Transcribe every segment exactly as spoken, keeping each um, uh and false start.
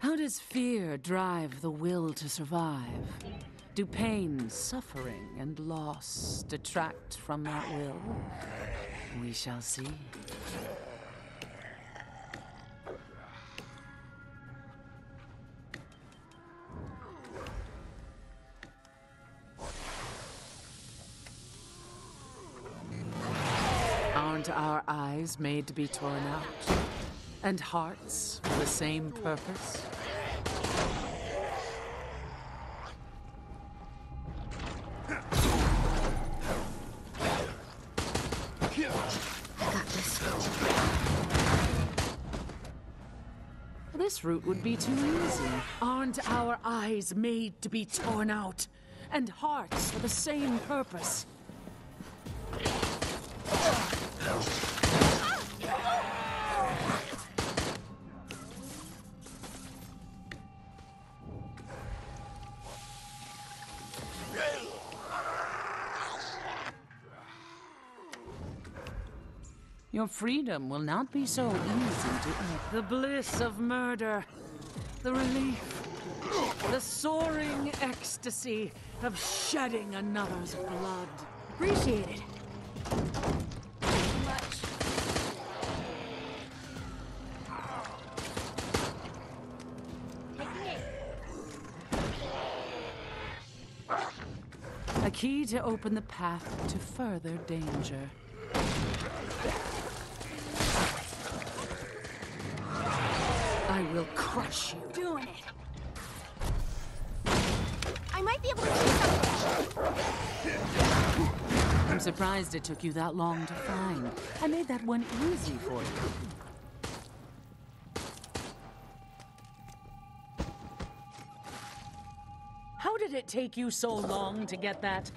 How does fear drive the will to survive? Do pain, suffering, and loss detract from that will? We shall see. Aren't our eyes made to be torn out? And hearts for the same purpose? I got this. This route would be too easy. Aren't our eyes made to be torn out? And hearts for the same purpose? Your freedom will not be so easy to eat. The bliss of murder, the relief, the soaring ecstasy of shedding another's blood. Appreciate it. Much. A key to open the path to further danger. I will crush you. Doing it. I might be able to do something. I'm surprised it took you that long to find. I made that one easy for you. How did it take you so long to get that?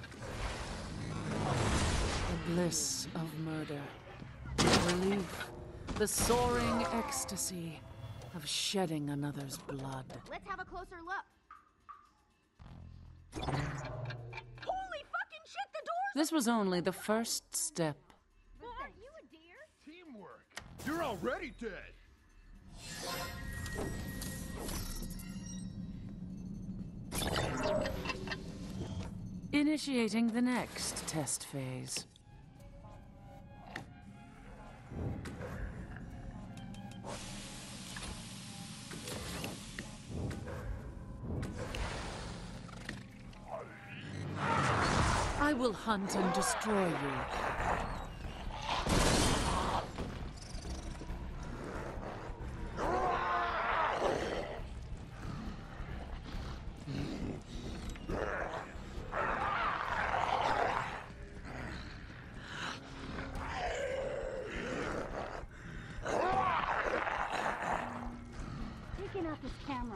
The bliss of murder. The relief. The soaring ecstasy of shedding another's blood. Let's have a closer look. Holy fucking shit, the door's... This was only the first step. Are you a deer? Teamwork. You're already dead. Initiating the next test phase. I will hunt and destroy you. Taking out this camera.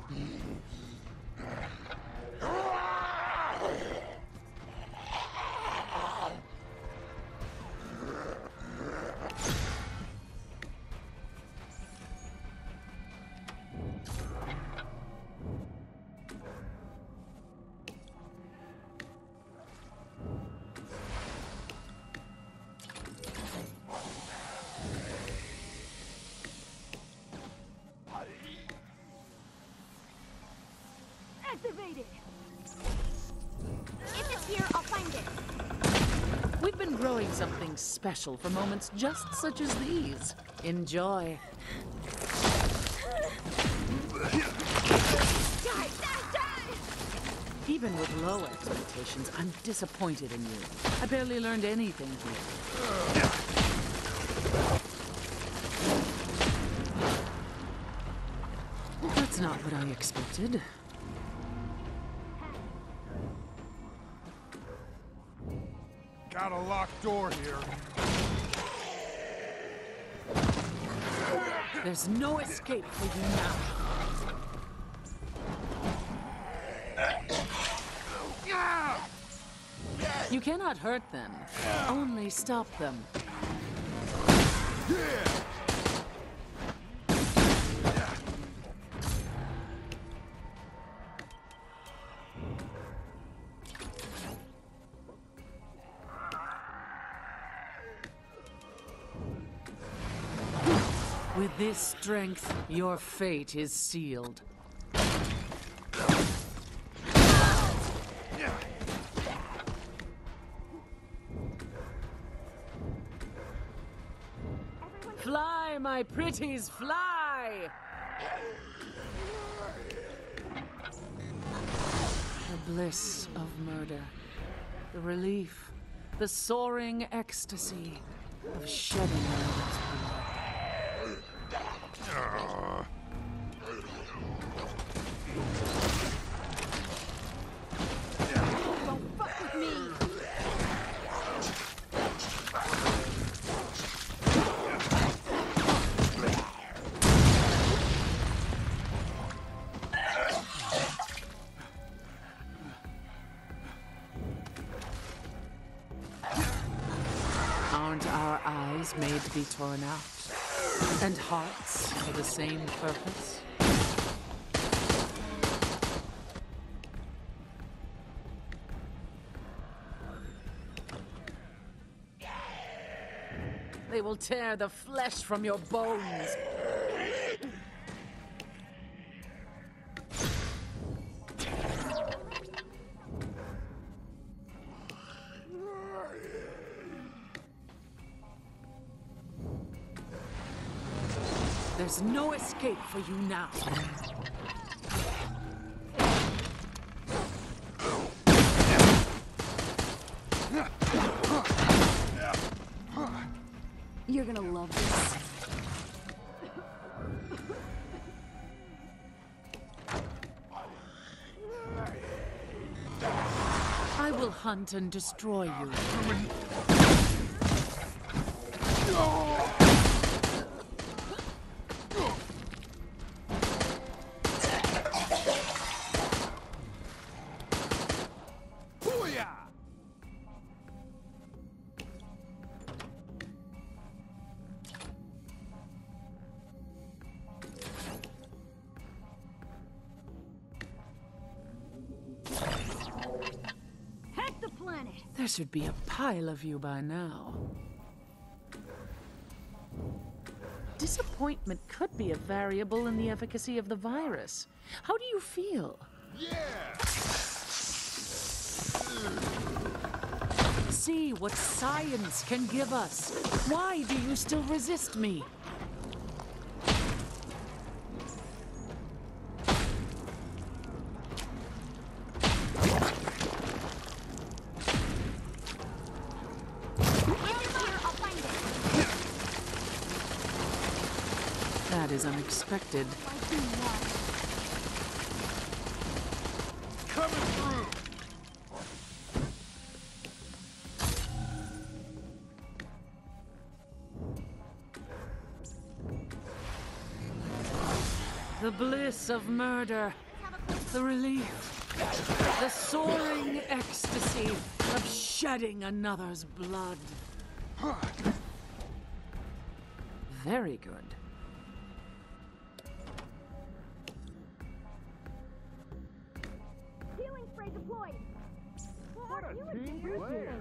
Activated. If it's here, I'll find it. We've been growing something special for moments just such as these. Enjoy. Die, die, die! Even with low expectations, I'm disappointed in you. I barely learned anything here. That's not what I expected. Got a locked door here. There's no escape for you now. You cannot hurt them, only stop them. With this strength, your fate is sealed. my pretties fly! The bliss of murder. The relief. The soaring ecstasy of shedding another's blood. Don't fuck with me! Aren't our eyes made to be torn out? And hearts for the same purpose? They will tear the flesh from your bones. There's no escape for you now. You're gonna love this. I will hunt and destroy you. Hack the planet! There should be a pile of you by now. Disappointment could be a variable in the efficacy of the virus. How do you feel? Yeah! See what science can give us. Why do you still resist me? That is unexpected. Coming through! The bliss of murder. The relief. The soaring ecstasy of shedding another's blood. Very good. Healing spray deployed! What a team player!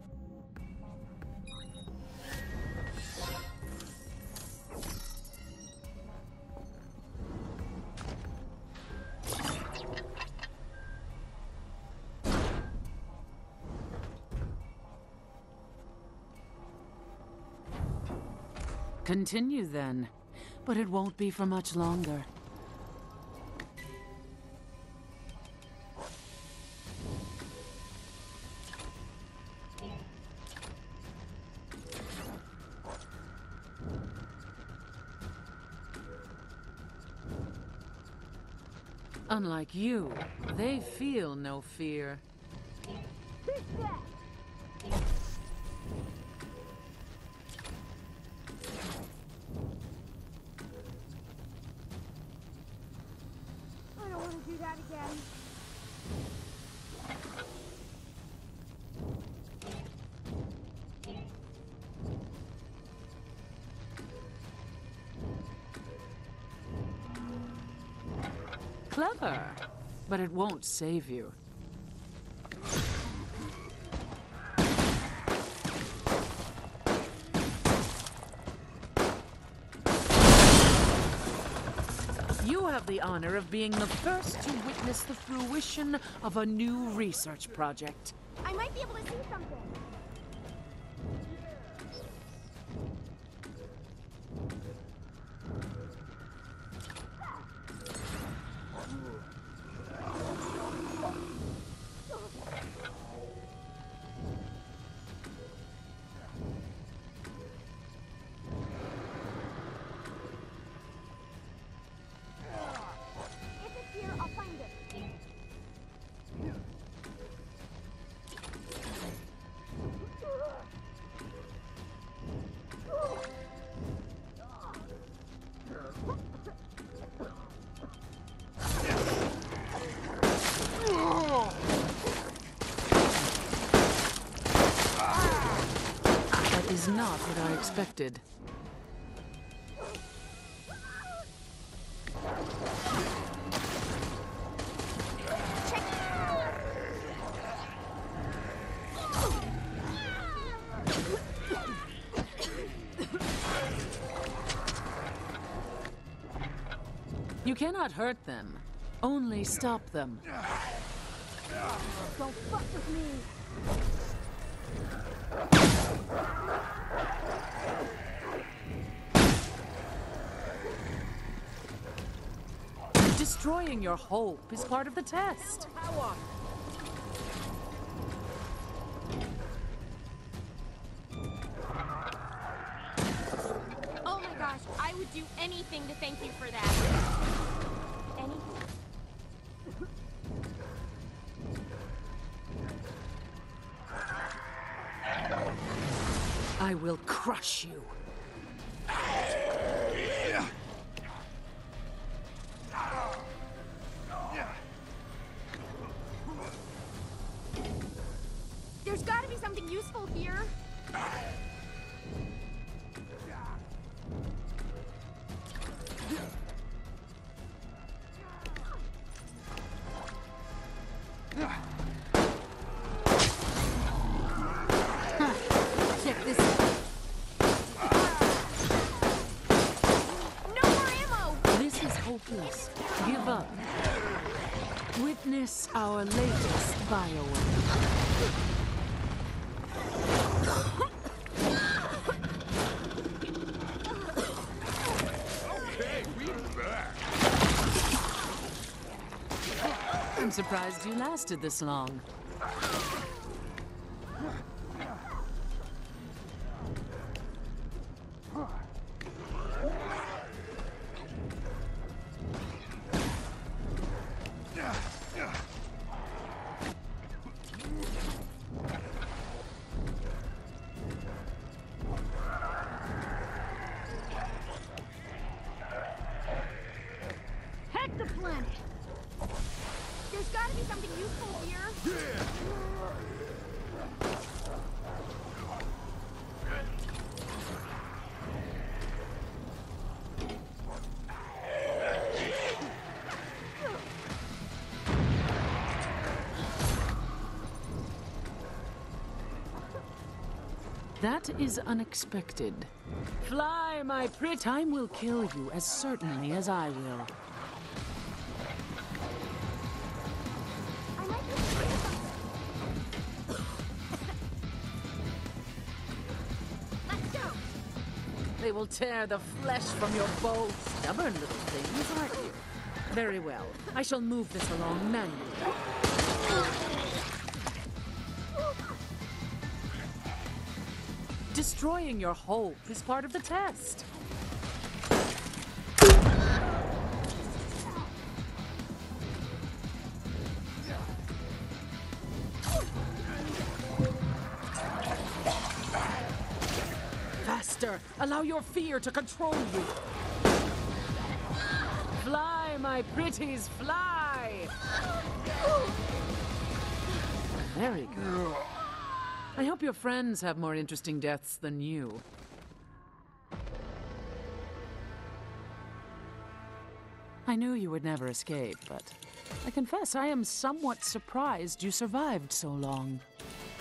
Continue then, but it won't be for much longer. Unlike you, they feel no fear. I don't want to do that again. Clever, but it won't save you. You have the honor of being the first to witness the fruition of a new research project. I might be able to see something. unexpected. You cannot hurt them, only stop them. Don't fuck with me. Destroying your hope is part of the test. Oh my gosh, I would do anything to thank you for that. Anything. I will crush you. There's gotta be something useful here. Check this out. No more ammo! This is hopeless. Give up. Witness our latest bioweapon. Okay, we're back. I'm surprised you lasted this long. Heck the planet! There's gotta be something useful here. That is unexpected. Fly, my pretty. Time will kill you as certainly as I will. I might be Let's go! They will tear the flesh from your bones. Stubborn little things, aren't you? Very well. I shall move this along manually. Destroying your hope is part of the test. Faster! Allow your fear to control you. Fly, my pretties, fly! Very good. I hope your friends have more interesting deaths than you. I knew you would never escape, but I confess I am somewhat surprised you survived so long.